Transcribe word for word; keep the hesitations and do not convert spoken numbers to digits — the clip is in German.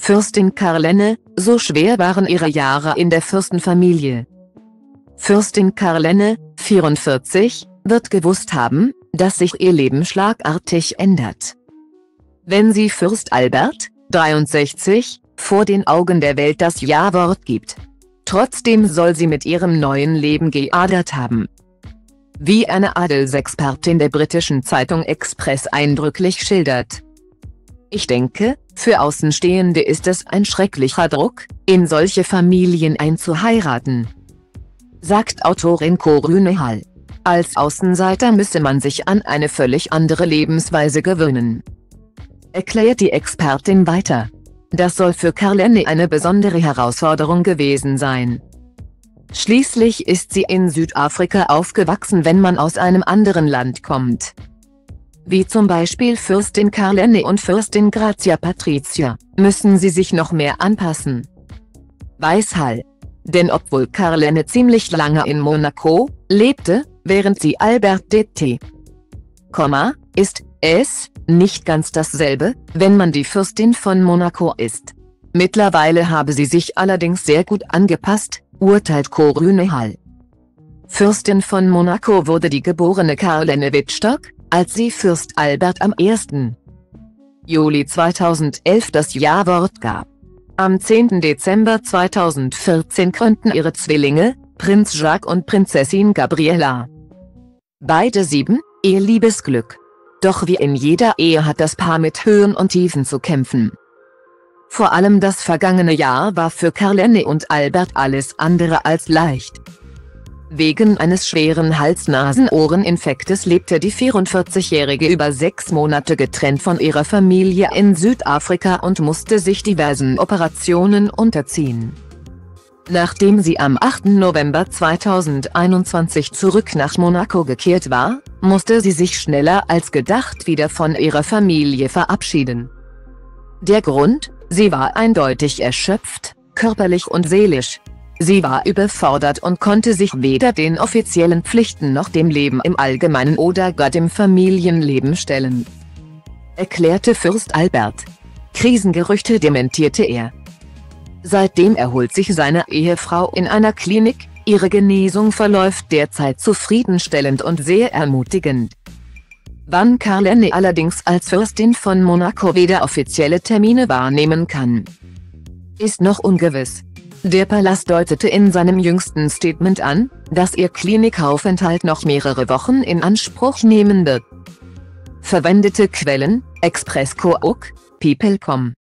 Fürstin Karlene, so schwer waren ihre Jahre in der Fürstenfamilie. Fürstin Karlene, vierundvierzig, wird gewusst haben, dass sich ihr Leben schlagartig ändert. Wenn sie Fürst Albert, dreiundsechzig, vor den Augen der Welt das Ja-Wort gibt. Trotzdem soll sie mit ihrem neuen Leben gehadert haben. Wie eine Adelsexpertin der britischen Zeitung Express eindrücklich schildert. Ich denke, für Außenstehende ist es ein schrecklicher Druck, in solche Familien einzuheiraten, sagt Autorin Corinne Hall. Als Außenseiter müsse man sich an eine völlig andere Lebensweise gewöhnen. Erklärt die Expertin weiter. Das soll für Karlene eine besondere Herausforderung gewesen sein. Schließlich ist sie in Südafrika aufgewachsen, wenn man aus einem anderen Land kommt. Wie zum Beispiel Fürstin Karlene und Fürstin Grazia Patricia, müssen sie sich noch mehr anpassen. Weiß Hall. Denn obwohl Karlene ziemlich lange in Monaco lebte, während sie Albert d'Este, ist es nicht ganz dasselbe, wenn man die Fürstin von Monaco ist. Mittlerweile habe sie sich allerdings sehr gut angepasst, urteilt Corinne Hall. Fürstin von Monaco wurde die geborene Karlene Wittstock, als sie Fürst Albert am ersten Juli zweitausendelf das Ja-Wort gab. Am zehnten Dezember zweitausendvierzehn krönten ihre Zwillinge, Prinz Jacques und Prinzessin Gabriella, beide sieben, ihr Liebesglück. Doch wie in jeder Ehe hat das Paar mit Höhen und Tiefen zu kämpfen. Vor allem das vergangene Jahr war für Karlene und Albert alles andere als leicht. Wegen eines schweren Hals-Nasen-Ohren-Infektes lebte die vierundvierzigjährige über sechs Monate getrennt von ihrer Familie in Südafrika und musste sich diversen Operationen unterziehen. Nachdem sie am achten November zweitausendeinundzwanzig zurück nach Monaco gekehrt war, musste sie sich schneller als gedacht wieder von ihrer Familie verabschieden. Der Grund: sie war eindeutig erschöpft, körperlich und seelisch. Sie war überfordert und konnte sich weder den offiziellen Pflichten noch dem Leben im Allgemeinen oder gar dem Familienleben stellen, erklärte Fürst Albert. Krisengerüchte dementierte er. Seitdem erholt sich seine Ehefrau in einer Klinik, ihre Genesung verläuft derzeit zufriedenstellend und sehr ermutigend. Wann Karlene allerdings als Fürstin von Monaco wieder offizielle Termine wahrnehmen kann, ist noch ungewiss. Der Palast deutete in seinem jüngsten Statement an, dass ihr Klinikaufenthalt noch mehrere Wochen in Anspruch nehmen wird. Verwendete Quellen: Express Cook, People punkt com